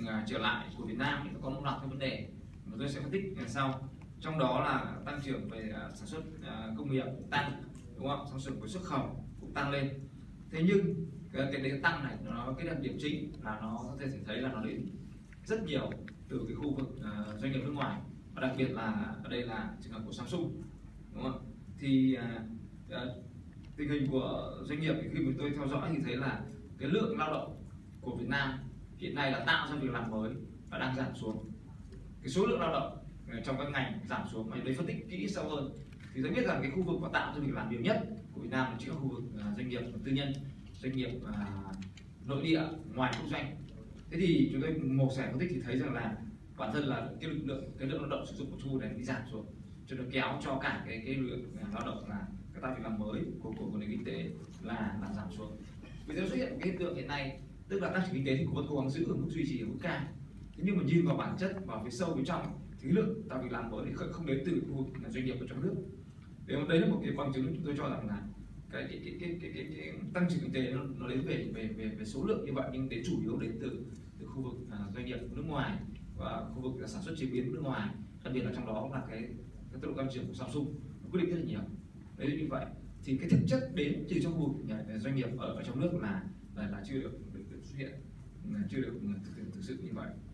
trở lại của Việt Nam thì nó có một loạt các vấn đề mà tôi sẽ phân tích sau. Trong đó là tăng trưởng về sản xuất công nghiệp cũng tăng, đúng không? Sản xuất của xuất khẩu cũng tăng lên. Thế nhưng cái tăng này nó cái đặc điểm chính là nó có thể thấy là nó đến rất nhiều từ cái khu vực doanh nghiệp nước ngoài, và đặc biệt là ở đây là trường hợp của Samsung, đúng không? Thì tình hình của doanh nghiệp khi mà tôi theo dõi thì thấy là cái lượng lao động của Việt Nam hiện nay là tạo ra việc làm mới và đang giảm xuống. Cái số lượng lao động trong các ngành giảm xuống, mà đây phân tích kỹ sâu hơn thì tôi biết rằng cái khu vực mà tạo ra việc làm nhiều nhất của Việt Nam là chính là khu vực doanh nghiệp tư nhân, doanh nghiệp nội địa ngoài quốc doanh. Thế thì chúng tôi mổ xẻ phân tích thì thấy rằng là bản thân là cái lượng lao động sử dụng của thu này đi giảm xuống, cho nó kéo cho cả cái lượng lao động là cái tạo việc làm mới của nền kinh tế là giảm xuống. Vì thế xuất hiện cái hiện tượng hiện nay, tức là tăng trưởng kinh tế thì cũng vẫn cố gắng giữ ở mức duy trì ở mức cao. Thế nhưng mà nhìn vào bản chất, vào phía sâu bên trong thì lượng tạo việc làm mới thì không đến từ khu vực doanh nghiệp ở trong nước. Đấy là một cái bằng chứng chúng tôi cho rằng là cái tăng trưởng kinh tế nó đến về số lượng như vậy, nhưng đến chủ yếu đến từ khu vực doanh nghiệp nước ngoài và khu vực sản xuất chế biến nước ngoài, đặc biệt là trong đó là cái tốc độ tăng trưởng của Samsung nó quyết định rất là nhiều. Đấy, như vậy thì cái thực chất đến từ trong khu vực doanh nghiệp ở trong nước là chưa được xuất hiện, chưa được thực sự như vậy.